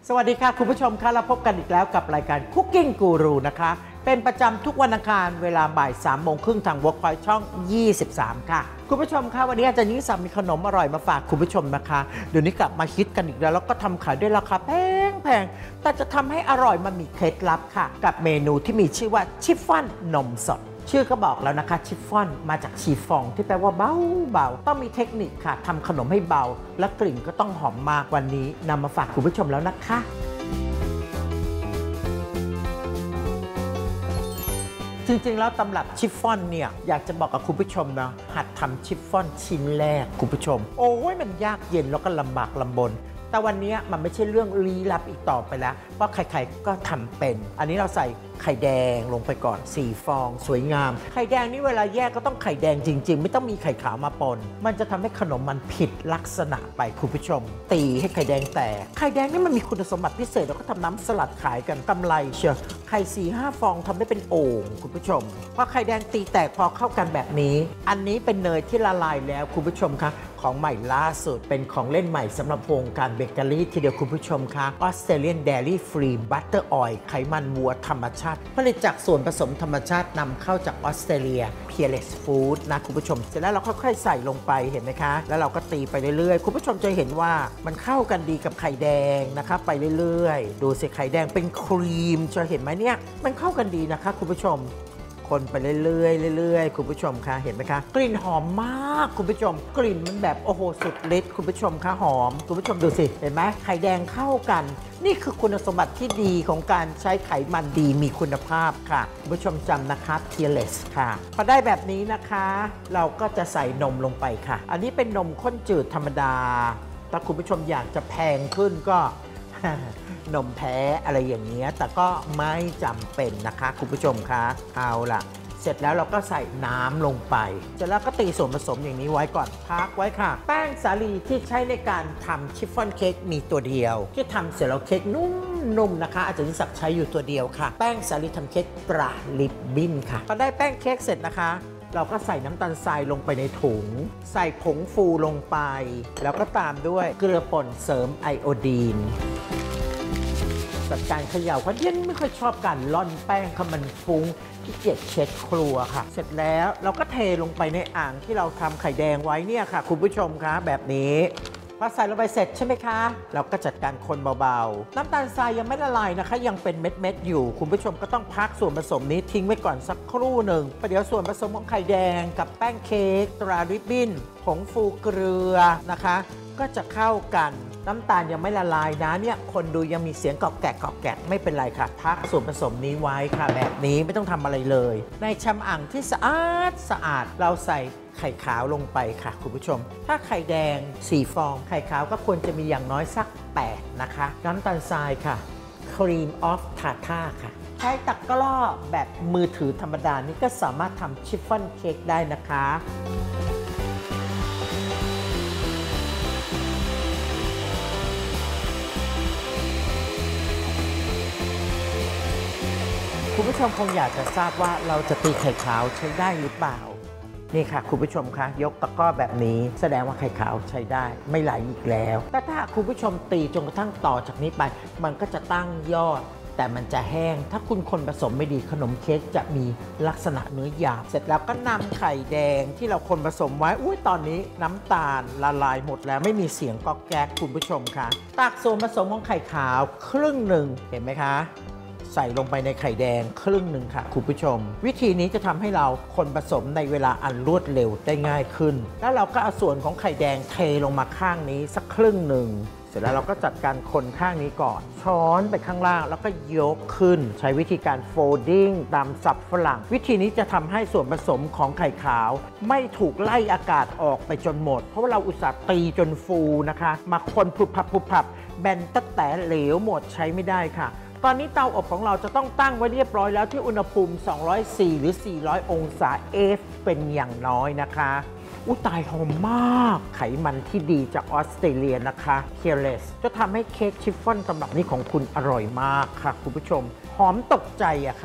สวัสดีค่ะคุณผู้ชมคะเราพบกันอีกแล้วกับรายการ Cooking Guru นะคะเป็นประจำทุกวันอังคารเวลาบ่าย3:30ทาง Workpoint ช่อง 23 ค่ะคุณผู้ชมคะวันนี้อาจารย์ยิ่งศักดิ์มีขนมอร่อยมาฝากคุณผู้ชมนะคะเดี๋ยวนี้กลับมาฮิตกันอีกแล้วก็ทำขายด้วยราคาแพงแต่จะทำให้อร่อยมันมีเคล็ดลับค่ะกับเมนูที่มีชื่อว่าชิฟฟ่อนนมสดชื่อก็บอกแล้วนะคะชิฟฟ่อนมาจากชีฟองที่แปลว่าเบาต้องมีเทคนิคค่ะทำขนมให้เบาและกลิ่นก็ต้องหอมมากวันนี้นำมาฝากคุณผู้ชมแล้วนะคะจริงๆแล้วตำรับชิฟฟ่อนเนี่ยอยากจะบอกกับคุณผู้ชมนะหัดทำชิฟฟ่อนชิ้นแรกคุณผู้ชมโอ้ยมันยากเย็นแล้วก็ลำบากลำบนแต่วันนี้มันไม่ใช่เรื่องลี้ลับอีกต่อไปแล้วเพราะใครๆก็ทำเป็นอันนี้เราใส่ไข่แดงลงไปก่อน4 ฟองสวยงามไข่แดงนี่เวลาแยกก็ต้องไข่แดงจริงๆไม่ต้องมีไข่ขาวมาปนมันจะทำให้ขนมมันผิดลักษณะไปคุณผู้ชมตีให้ไข่แดงแตกไข่แดงนี่มันมีคุณสมบัติพิเศษเราก็ทำน้ำสลัดขายกันกำไรเชียวไข่4-5 ฟองทำได้เป็นโอ่งคุณผู้ชมพอไข่แดงตีแตกพอเข้ากันแบบนี้อันนี้เป็นเนยที่ละลายแล้วคุณผู้ชมคะของใหม่ล่าสุดเป็นของเล่นใหม่สำหรับวงการเบเกอรี่ทีเดียวคุณผู้ชมคะ Australian Dairy Free Butter Oil ไขมันวัวธรรมชาติผลิตจากส่วนผสมธรรมชาตินำเข้าจากออสเตรเลีย Peerless Food นะคุณผู้ชมเสร็จแล้วเราค่อยๆใส่ลงไปเห็นไหมคะแล้วเราก็ตีไปเรื่อยๆคุณผู้ชมจะเห็นว่ามันเข้ากันดีกับไข่แดงนะคะไปเรื่อยๆดูสิไข่แดงเป็นครีมจะเห็นไหมเนี่ยมันเข้ากันดีนะคะคุณผู้ชมคนไปเรื่อยๆคุณผู้ชมคะเห็นไหมคะกลิ่นหอมมากคุณผู้ชมกลิ่นมันแบบโอ้โหสุดฤทธิ์คุณผู้ชมคะหอมคุณผู้ชมดูสิเห็นไหมไข่แดงเข้ากันนี่คือคุณสมบัติที่ดีของการใช้ไขมันดีมีคุณภาพค่ะคุณผู้ชมจำนะคะ Peerless ค่ะพอได้แบบนี้นะคะเราก็จะใส่นมลงไปค่ะอันนี้เป็นนมข้นจืดธรรมดาถ้าคุณผู้ชมอยากจะแพงขึ้นก็นมแพ้อะไรอย่างเงี้ยแต่ก็ไม่จำเป็นนะคะคุณผู้ชมคะเอาล่ะเสร็จแล้วเราก็ใส่น้ำลงไปเสร็จแล้วก็ตีส่วนผสมอย่างนี้ไว้ก่อนพักไว้ค่ะแป้งสาลีที่ใช้ในการทำชิฟฟ่อนเค้กมีตัวเดียวที่ทำเสร็จแล้วเค้กนุ่มๆนะคะอาจารย์ยิ่งศักดิ์ใช้อยู่ตัวเดียวค่ะแป้งสาลีทำเค้กตราลิปบิ้นค่ะพอได้แป้งเค้กเสร็จนะคะเราก็ใส่น้ำตาลทรายลงไปในถุงใส่ผงฟูลงไปแล้วก็ตามด้วยเกลือป่นเสริมไอโอดีนจัดการเขย่าเพราะเย็นไม่ค่อยชอบการล่อนแป้งค่ะมันฟุ้งที่เกียจเช็ดครัวค่ะเสร็จแล้วเราก็เทลงไปในอ่างที่เราทำไข่แดงไว้เนี่ยค่ะคุณผู้ชมคะแบบนี้พอใส่ลงไปเสร็จใช่ไหมคะเราก็จัดการคนเบาๆน้ำตาลทรายยังไม่ละลายนะคะยังเป็นเม็ดๆอยู่คุณผู้ชมก็ต้องพักส่วนผสมนี้ทิ้งไว้ก่อนสักครู่หนึ่งประเดี๋ยวส่วนผสมของไข่แดงกับแป้งเค้กตราริบบิ้นผงฟูเกลือนะคะก็จะเข้ากันน้ำตาลยังไม่ละลายนะเนี่ยคนดูยังมีเสียงกรอบแกะไม่เป็นไรค่ะพักส่วนผสมนี้ไว้ค่ะแบบนี้ไม่ต้องทำอะไรเลยในชามอ่างที่สะอาดเราใส่ไข่ขาวลงไปค่ะคุณผู้ชมถ้าไข่แดง4 ฟองไข่ขาวก็ควรจะมีอย่างน้อยสัก8นะคะน้ำตาลทรายค่ะครีมออฟทาท่าค่ะใช้ตะกร้อแบบมือถือธรรมดานี่ก็สามารถทำชิฟฟ่อนเค้กได้นะคะคุณผู้ชมคงอยากจะทราบว่าเราจะตีไข่ขาวใช้ได้หรือเปล่านี่ค่ะคุณผู้ชมคะยกตะกร้อแบบนี้แสดงว่าไข่ขาวใช้ได้ไม่ไหลอีกแล้วแต่ถ้าคุณผู้ชมตีจนกระทั่งต่อจากนี้ไปมันก็จะตั้งยอดแต่มันจะแห้งถ้าคุณคนผสมไม่ดีขนมเค้กจะมีลักษณะเนื้อหยาบเสร็จแล้วก็นำไข่แดงที่เราคนผสมไว้ตอนนี้น้ำตาลละลายหมดแล้วไม่มีเสียงก๊อกแก๊กคุณผู้ชมคะตักส่วนผสมของไข่ขาวครึ่งหนึ่งเห็นไหมคะใส่ลงไปในไข่แดงครึ่งหนึ่งค่ะคุณผู้ชมวิธีนี้จะทำให้เราคนผสมในเวลาอันรวดเร็วได้ง่ายขึ้นแล้วเราก็เอาส่วนของไข่แดงเทลงมาข้างนี้สักครึ่งหนึ่งเสร็จแล้วเราก็จัดการคนข้างนี้ก่อนช้อนไปข้างล่างแล้วก็ยกขึ้นใช้วิธีการโฟลดิ้งตามศัพท์ฝรั่งวิธีนี้จะทำให้ส่วนผสมของไข่ขาวไม่ถูกไล่อากาศออกไปจนหมดเพราะว่าเราอุตส่าห์ตีจนฟูนะคะมาคนผุบพับแบนตั้งแต่เหลวหมดใช้ไม่ได้ค่ะตอนนี้เตาอบของเราจะต้องตั้งไว้เรียบร้อยแล้วที่อุณหภูมิ204หรือ400องศาFเป็นอย่างน้อยนะคะตายหอมมากไขมันที่ดีจากออสเตรเลียนะคะ Peerless จะทำให้เค้กชิฟฟ่อนตำรับนี้ของคุณอร่อยมากค่ะคุณผู้ชมหอมตกใจอะค่ะ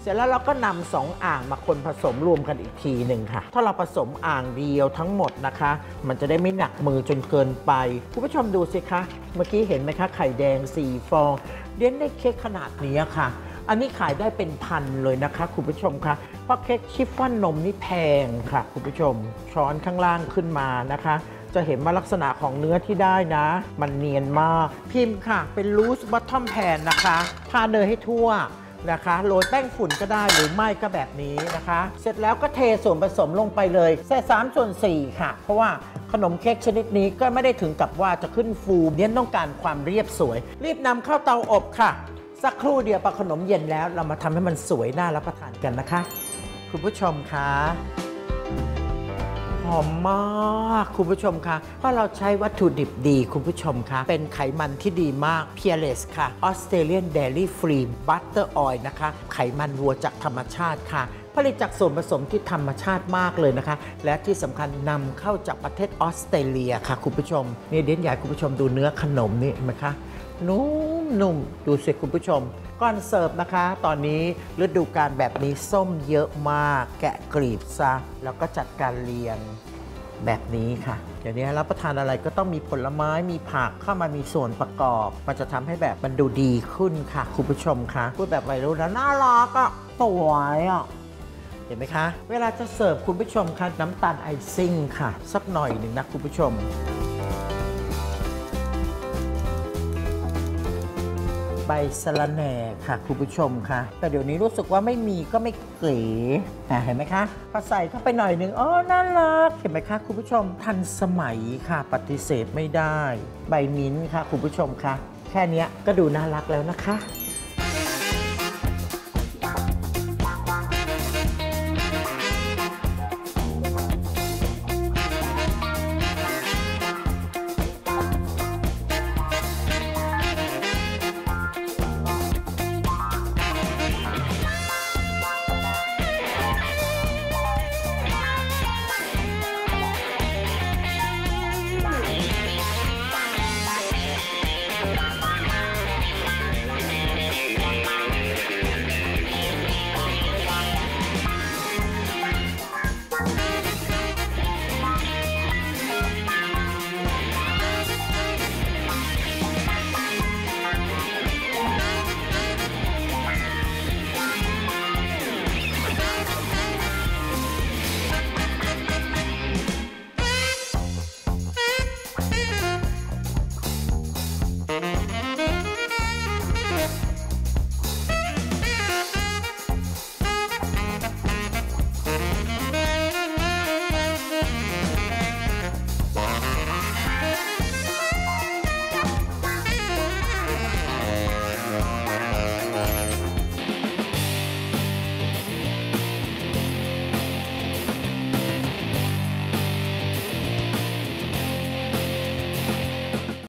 เสร็จแล้วเราก็นำ2 อ่างมาคนผสมรวมกันอีกทีหนึ่งค่ะถ้าเราผสมอ่างเดียวทั้งหมดนะคะมันจะได้ไม่หนักมือจนเกินไปคุณผู้ชมดูสิคะเมื่อกี้เห็นไหมคะไข่แดง4 ฟองเลี้ยงได้เค้กขนาดนี้ค่ะอันนี้ขายได้เป็นพันเลยนะคะคุณผู้ชมคะเพราะเค้กชิฟฟ่อนนมนี่แพงค่ะคุณผู้ชมช้อนข้างล่างขึ้นมานะคะจะเห็นว่าลักษณะของเนื้อที่ได้นะมันเนียนมากพิมพ์ค่ะเป็นลูสบอททอมแพนนะคะทาเนยให้ทั่วนะคะโรยแป้งฝุ่นก็ได้หรือไม่ก็แบบนี้นะคะเสร็จแล้วก็เทส่วนผสมลงไปเลยใส่3/4ค่ะเพราะว่าขนมเค้กชนิดนี้ก็ไม่ได้ถึงกับว่าจะขึ้นฟูเน้นต้องการความเรียบสวยรีบนำเข้าเตาอบค่ะสักครู่เดียวพอขนมเย็นแล้วเรามาทำให้มันสวยน่ารับประทานกันนะคะคุณผู้ชมคะหอมมากคุณผู้ชมคะเพราะเราใช้วัตถุดิบดีคุณผู้ชมคะเป็นไขมันที่ดีมาก Peerless ค่ะ Australian Dairy Free Butter Oil นะคะไขมันวัวจากธรรมชาติค่ะผลิตจากส่วนผสมที่ธรรมชาติมากเลยนะคะและที่สำคัญนำเข้าจากประเทศออสเตรเลียค่ะคุณผู้ชมนี่เด่นใหญ่คุณผู้ชมดูเนื้อขนมนี่ไหมคะนุ่มดูสิคุณผู้ชมก่อนเสิร์ฟนะคะตอนนี้ฤดูกาลแบบนี้ส้มเยอะมากแกะกลีบซะแล้วก็จัดการเรียงแบบนี้ค่ะเดี๋ยวนี้รับประทานอะไรก็ต้องมีผลไม้มีผักเข้ามามีส่วนประกอบมันจะทำให้แบบมันดูดีขึ้นค่ะคุณผู้ชมคะพูดแบบวัยรุ่นแล้วน่ารักอ่ะสวยอ่ะเห็นไหมคะเวลาจะเสิร์ฟคุณผู้ชมคะน้ำตาลไอซิ่งค่ะสักหน่อยหนึ่งนะคุณผู้ชมใบสะระแหน่ค่ะคุณผู้ชมค่ะแต่เดี๋ยวนี้รู้สึกว่าไม่มีก็ไม่เก๋เห็นไหมคะพอใส่เข้าไปหน่อยหนึ่งน่ารักเห็นไหมคะคุณผู้ชมทันสมัยค่ะปฏิเสธไม่ได้ใบมิ้นท์ค่ะคุณผู้ชมค่ะแค่นี้ก็ดูน่ารักแล้วนะคะ